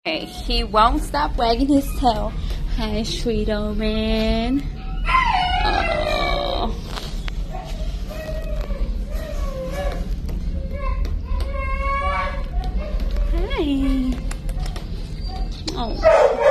Okay, he won't stop wagging his tail. Hi, sweet old man. Oh. Hi. Oh.